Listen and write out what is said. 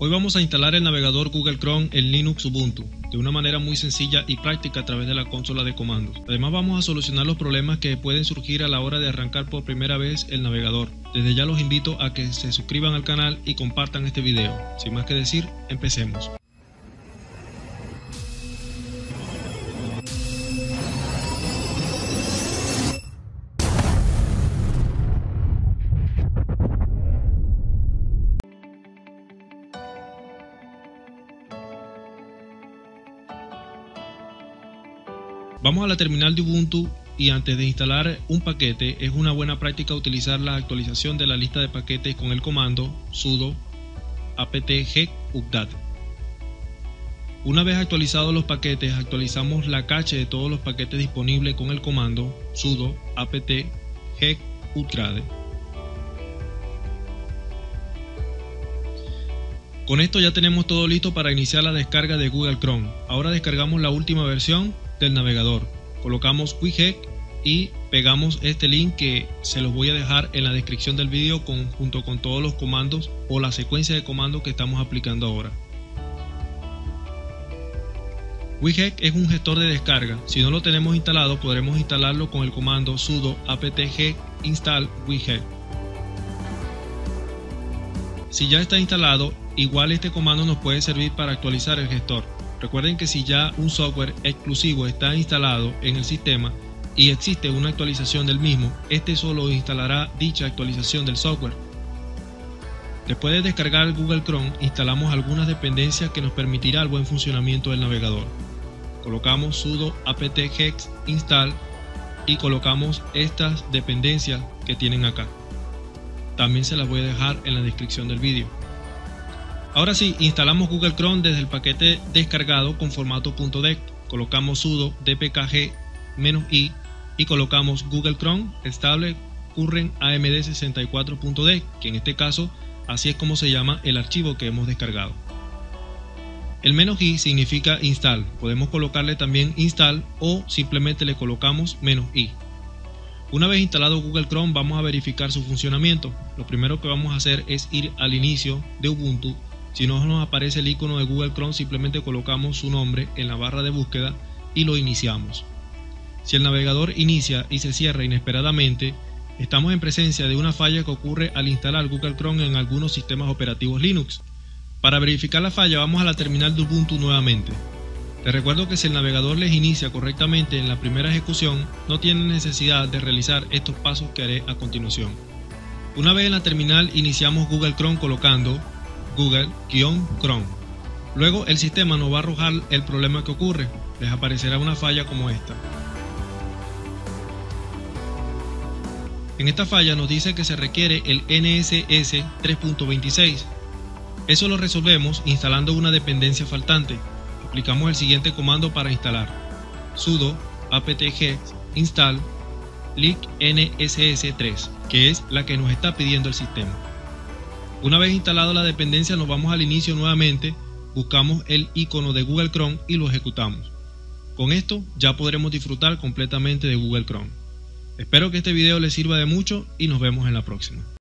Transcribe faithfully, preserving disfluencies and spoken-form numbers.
Hoy vamos a instalar el navegador Google Chrome en Linux Ubuntu, de una manera muy sencilla y práctica a través de la consola de comandos. Además vamos a solucionar los problemas que pueden surgir a la hora de arrancar por primera vez el navegador. Desde ya los invito a que se suscriban al canal y compartan este video. Sin más que decir, empecemos. Vamos a la terminal de Ubuntu y antes de instalar un paquete es una buena práctica utilizar la actualización de la lista de paquetes con el comando sudo apt-get update. Una vez actualizados los paquetes, actualizamos la cache de todos los paquetes disponibles con el comando sudo apt-get upgrade. Con esto ya tenemos todo listo para iniciar la descarga de Google Chrome. Ahora descargamos la última versión del navegador, colocamos quickget y pegamos este link que se los voy a dejar en la descripción del vídeo con, junto con todos los comandos o la secuencia de comandos que estamos aplicando ahora. Quickget es un gestor de descarga. Si no lo tenemos instalado, podremos instalarlo con el comando sudo apt-get install quickget. Si ya está instalado, igual este comando nos puede servir para actualizar el gestor. Recuerden que si ya un software exclusivo está instalado en el sistema y existe una actualización del mismo, este solo instalará dicha actualización del software. Después de descargar Google Chrome, instalamos algunas dependencias que nos permitirá el buen funcionamiento del navegador. Colocamos sudo apt-get install y colocamos estas dependencias que tienen acá. También se las voy a dejar en la descripción del vídeo. Ahora sí, instalamos Google Chrome desde el paquete descargado con formato .dec. Colocamos sudo dpkg-i y colocamos Google Chrome stable current amd sesenta y cuatro punto dec, que en este caso así es como se llama el archivo que hemos descargado. El "-i" significa install. Podemos colocarle también install o simplemente le colocamos "-i". Una vez instalado Google Chrome, vamos a verificar su funcionamiento. Lo primero que vamos a hacer es ir al inicio de Ubuntu. Si no nos aparece el icono de Google Chrome, simplemente colocamos su nombre en la barra de búsqueda y lo iniciamos. Si el navegador inicia y se cierra inesperadamente, estamos en presencia de una falla que ocurre al instalar Google Chrome en algunos sistemas operativos Linux. Para verificar la falla, vamos a la terminal de Ubuntu nuevamente. Les recuerdo que si el navegador les inicia correctamente en la primera ejecución, no tienen necesidad de realizar estos pasos que haré a continuación. Una vez en la terminal, iniciamos Google Chrome colocando Google-Chrome. Luego el sistema nos va a arrojar el problema que ocurre. Les aparecerá una falla como esta. En esta falla nos dice que se requiere el N S S tres punto veintiséis. Eso lo resolvemos instalando una dependencia faltante. Aplicamos el siguiente comando para instalar: sudo apt-get install libnss tres, que es la que nos está pidiendo el sistema. Una vez instalado la dependencia, nos vamos al inicio nuevamente, buscamos el icono de Google Chrome y lo ejecutamos. Con esto ya podremos disfrutar completamente de Google Chrome. Espero que este video les sirva de mucho y nos vemos en la próxima.